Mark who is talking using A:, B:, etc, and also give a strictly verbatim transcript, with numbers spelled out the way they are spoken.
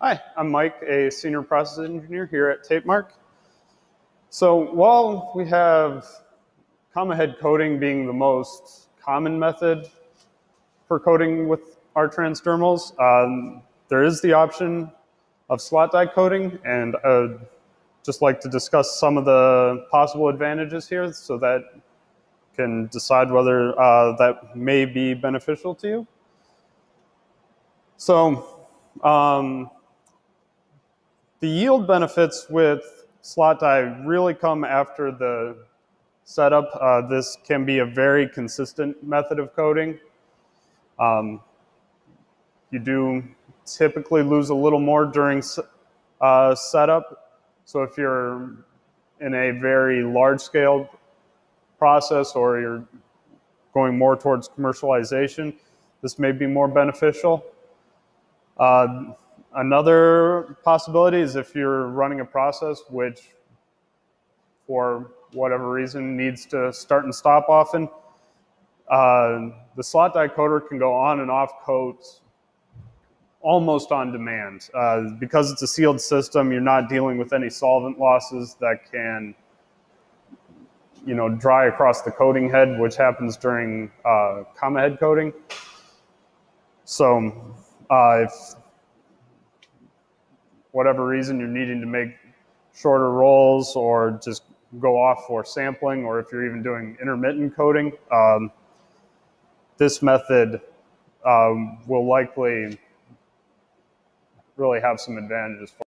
A: Hi, I'm Mike, a senior process engineer here at Tapemark. So while we have comma head coding being the most common method for coding with our transdermals, um, there is the option of slot die coding, and I'd just like to discuss some of the possible advantages here so that you can decide whether uh, that may be beneficial to you. So, um, the yield benefits with slot die really come after the setup. Uh, this can be a very consistent method of coding. Um, you do typically lose a little more during uh, setup. So if you're in a very large-scale process or you're going more towards commercialization, this may be more beneficial. Uh, Another possibility is if you're running a process which, for whatever reason, needs to start and stop often, uh, the slot die coder can go on and off codes almost on demand. Uh, because it's a sealed system, you're not dealing with any solvent losses that can, you know, dry across the coating head, which happens during uh, comma head coding. So uh, if whatever reason you're needing to make shorter rolls or just go off for sampling, or if you're even doing intermittent coding, um, this method um, will likely really have some advantages for